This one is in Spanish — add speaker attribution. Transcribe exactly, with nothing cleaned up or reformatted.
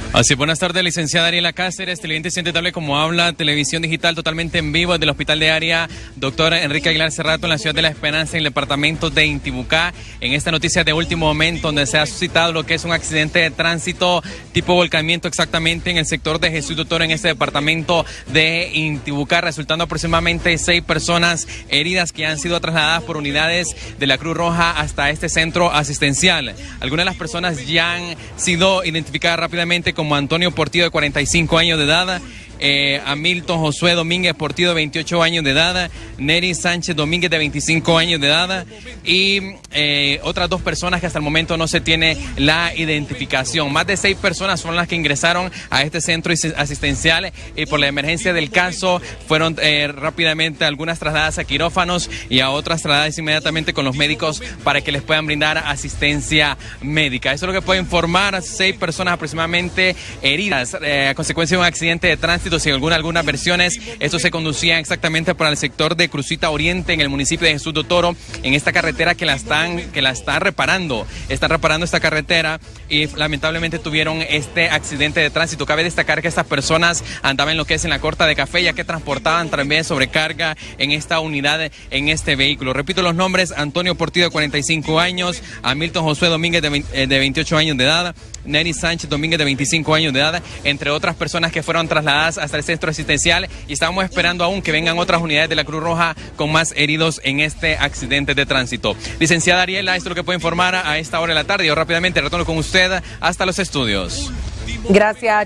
Speaker 1: Así, buenas tardes, licenciada Ariela Cáceres, televidente Intentable como habla, televisión digital totalmente en vivo del Hospital de Área Doctor Enrique Aguilar Cerrato en la ciudad de La Esperanza, en el departamento de Intibucá. En esta noticia de último momento, donde se ha suscitado lo que es un accidente de tránsito tipo volcamiento exactamente en el sector de Jesús Doctor en este departamento de Intibucá, resultando aproximadamente seis personas heridas que han sido trasladadas por unidades de la Cruz Roja hasta este centro asistencial. Algunas de las personas ya han sido identificadas rápidamente como Antonio Portillo, de cuarenta y cinco años de edad, eh, Hamilton Josué Domínguez Portillo, de veintiocho años de edad, Neri Sánchez Domínguez, de veinticinco años de edad, y eh, otras dos personas que hasta el momento no se tiene la identificación. Más de seis personas son las que ingresaron a este centro asistencial y por la emergencia del caso fueron eh, rápidamente algunas trasladadas a quirófanos y a otras trasladadas inmediatamente con los médicos para que les puedan brindar asistencia médica. Eso es lo que puede informar. Seis personas aproximadamente heridas eh, a consecuencia de un accidente de tránsito. Según alguna, algunas versiones, esto se conducía exactamente para el sector de Crucita Oriente en el municipio de Jesús Doctor, en esta carretera que la están que la están reparando. Están reparando esta carretera y lamentablemente tuvieron este accidente de tránsito. Cabe destacar que estas personas andaban en lo que es en la Corta de Café, ya que transportaban también sobrecarga en esta unidad, en este vehículo. Repito los nombres: Antonio Portillo, de cuarenta y cinco años, Hamilton Josué Domínguez, de, veinte, de veintiocho años de edad, Neri Sánchez Domínguez, de veinticinco años de edad, entre otras personas que fueron trasladadas hasta el centro asistencial, y estamos esperando aún que vengan otras unidades de la Cruz Roja con más heridos en este accidente de tránsito. Licenciada Ariela, esto es lo que puede informar a esta hora de la tarde. Yo rápidamente retorno con usted hasta los estudios.
Speaker 2: Gracias.